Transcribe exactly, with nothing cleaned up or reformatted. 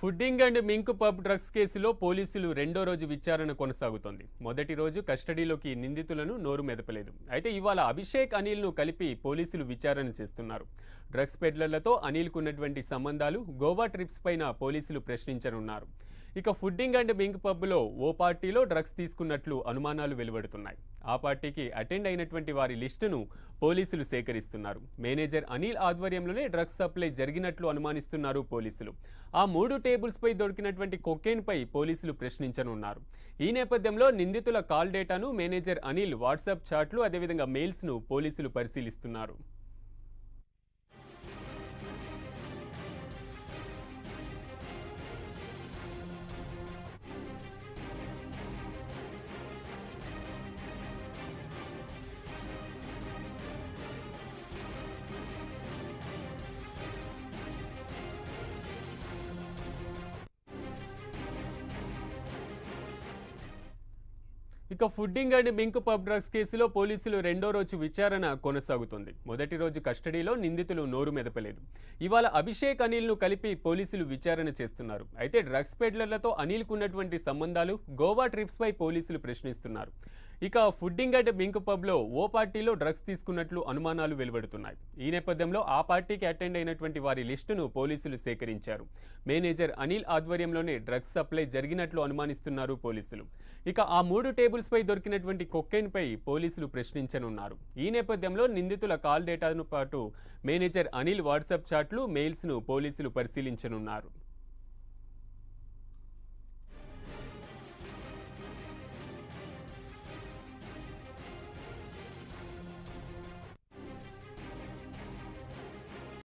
Pudding and mink pub drugs కేసులో పోలీసులు రెండో రోజు విచారణ కొనసాగుతోంది. మొదటి రోజు కస్టడీలోకి నిందితులను నోరు మెదపలేదు. అయితే ఇవాళ అభిషేక్ అనిల్ను కలిపి పోలీసులు విచారణ చేస్తున్నారు. డ్రగ్స్ పెడ్లర్లతో అనిల్కు ఉన్నటువంటి సంబంధాలు, గోవా ట్రిప్స్ పైన పోలీసులు ప్రశ్నించనున్నారు. ఇక ఫుడ్డింగ్ అండ్ మింక్ పబ్లో ఓ పార్టీలో డ్రగ్స్ తీసుకున్నట్లు అనుమానాలు వెలువడుతున్నాయి. ఆ పార్టీకి అటెండ్ అయినటువంటి వారి లిస్టును పోలీసులు సేకరిస్తున్నారు. మేనేజర్ అనిల్ ఆధ్వర్యంలోనే డ్రగ్స్ సప్లై జరిగినట్లు అనుమానిస్తున్నారు పోలీసులు. ఆ మూడు టేబుల్స్ పై దొరికినటువంటి కొకైన్ పై పోలీసులు ప్రశ్నించనున్నారు. ఈ నేపథ్యంలో నిందితుల కాల్ డేటాను, మేనేజర్ అనిల్ వాట్సాప్ చాట్లు, అదేవిధంగా మెయిల్స్ ను పోలీసులు పరిశీలిస్తున్నారు. ఇక pudding and mink pub drugs కేసులో పోలీసులు రెండో రోజు విచారణ కొనసాగుతుంది. మొదటి రోజు కస్టడీలో నిందితులు నోరు మెదపలేదు. ఇవాళ అభిషేక్ అనిల్ను కలిపి పోలీసులు విచారణ చేస్తున్నారు. అయితే డ్రగ్స్ పెడ్లర్లతో అనిల్కు ఉన్నటువంటి సంబంధాలు, గోవా ట్రిప్స్ పై పోలీసులు ప్రశ్నిస్తున్నారు. ఇక ఫుడ్డింగ్ అండ్ మింక్ పబ్లో ఓ పార్టీలో డ్రగ్స్ తీసుకున్నట్లు అనుమానాలు వెలువడుతున్నాయి. ఈ నేపథ్యంలో ఆ పార్టీకి అటెండ్ అయినటువంటి వారి లిస్టును పోలీసులు సేకరించారు. మేనేజర్ అనిల్ ఆధ్వర్యంలోనే డ్రగ్స్ సప్లై జరిగినట్లు అనుమానిస్తున్నారు పోలీసులు. ఇక ఆ మూడు టేబుల్స్ పై దొరికినటువంటి కొకైన్ పై పోలీసులు ప్రశ్నించనున్నారు. ఈ నేపథ్యంలో నిందితుల కాల్ డేటాను పాటు మేనేజర్ అనిల్ వాట్సాప్ చాట్లు, మెయిల్స్ ను పోలీసులు పరిశీలించనున్నారు.